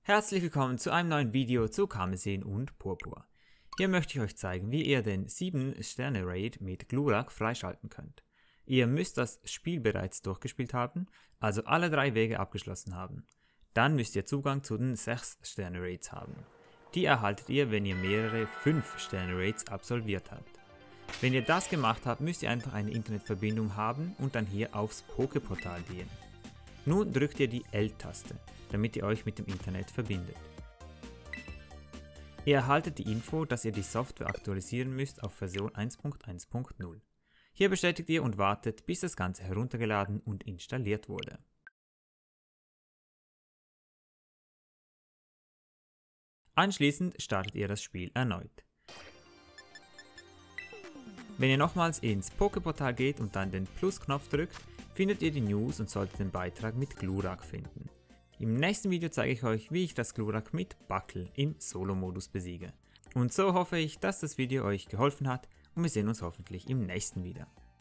Herzlich willkommen zu einem neuen Video zu Karmesin und Purpur. Hier möchte ich euch zeigen, wie ihr den 7-Sterne-Raid mit Glurak freischalten könnt. Ihr müsst das Spiel bereits durchgespielt haben, also alle 3 Wege abgeschlossen haben. Dann müsst ihr Zugang zu den 6-Sterne-Raids haben. Die erhaltet ihr, wenn ihr mehrere 5-Sterne-Raids absolviert habt. Wenn ihr das gemacht habt, müsst ihr einfach eine Internetverbindung haben und dann hier aufs Pokeportal gehen. Nun drückt ihr die L-Taste, damit ihr euch mit dem Internet verbindet. Ihr erhaltet die Info, dass ihr die Software aktualisieren müsst auf Version 1.1.0. Hier bestätigt ihr und wartet, bis das Ganze heruntergeladen und installiert wurde. Anschließend startet ihr das Spiel erneut. Wenn ihr nochmals ins Pokeportal geht und dann den Plus-Knopf drückt, findet ihr die News und solltet den Beitrag mit Glurak finden. Im nächsten Video zeige ich euch, wie ich das Glurak mit Buckle im Solo-Modus besiege. Und so hoffe ich, dass das Video euch geholfen hat und wir sehen uns hoffentlich im nächsten wieder.